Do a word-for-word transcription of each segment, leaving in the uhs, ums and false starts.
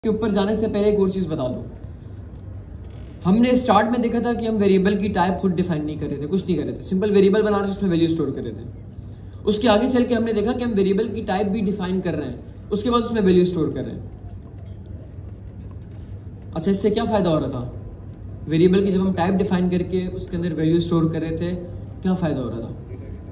के ऊपर जाने से पहले एक और चीज़ बता दूं। हमने स्टार्ट में देखा था कि हम वेरिएबल की टाइप खुद डिफाइन नहीं कर रहे थे, कुछ नहीं कर रहे थे, सिंपल वेरिएबल बना रहे थे, उसमें वैल्यू स्टोर कर रहे थे। उसके आगे चल के हमने देखा कि हम वेरिएबल की टाइप भी डिफाइन कर रहे हैं, उसके बाद उसमें वैल्यू स्टोर कर रहे हैं। अच्छा, इससे क्या फ़ायदा हो रहा था? वेरिएबल की जब हम टाइप डिफाइन करके उसके अंदर वैल्यू स्टोर कर रहे थे, क्या फ़ायदा हो रहा था?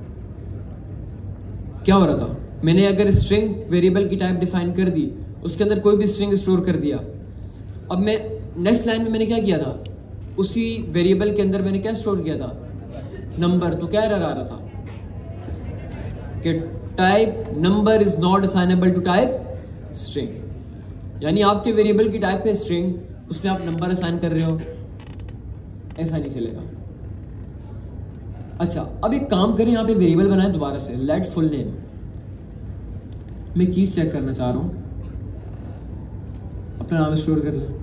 क्या हो रहा था? मैंने अगर स्ट्रिंग वेरिएबल की टाइप डिफाइन कर दी, उसके अंदर कोई भी स्ट्रिंग स्टोर कर दिया, अब मैं नेक्स्ट लाइन में मैंने क्या किया था, उसी वेरिएबल के अंदर मैंने क्या स्टोर किया था? नंबर। तो क्या एरर आ रहा था कि type number is not assignable to type string, यानी आपके वेरिएबल की टाइप है स्ट्रिंग, उसमें आप नंबर असाइन कर रहे हो, ऐसा नहीं चलेगा। अच्छा, अब एक काम करें, यहाँ पे वेरिएबल बनाए दोबारा से, लेट फुल नेम। मैं चीज चेक करना चाह रहा हूँ, अपना नाम स्टोर कर लें।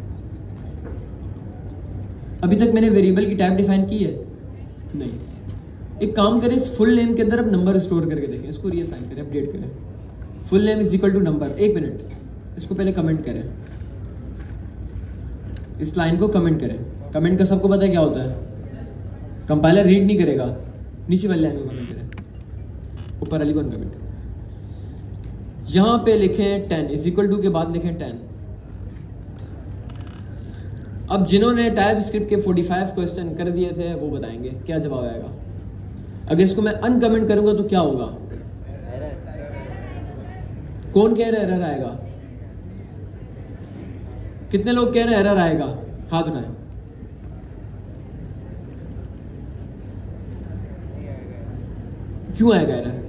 अभी तक मैंने वेरिएबल की टाइप डिफाइन की है नहीं। एक काम करें, इस फुल नेम के अंदर अब नंबर स्टोर करके देखें, इसको रीअसाइन करें, अपडेट करें। Full name is equal to number. एक मिनट, इसको पहले कमेंट करें, इस लाइन को कमेंट करें। कमेंट का सबको पता है क्या होता है? कंपाइलर रीड नहीं करेगा, नीचे वाली लाइन को कमेंट करें, ऊपर वाली को कमेंट करें। यहां पे लिखें टेन इज इक्वल टू के बाद लिखें टेन। अब जिन्होंने टाइप स्क्रिप्ट के पैंतालीस क्वेश्चन कर दिए थे वो बताएंगे क्या जवाब आएगा। अगर इसको मैं अनकमेंट करूंगा तो क्या होगा? कौन कह रहा है एरर आएगा? कितने लोग कह रहे हैं एरर आएगा? हाथ उठाएं। क्यों आएगा एरर?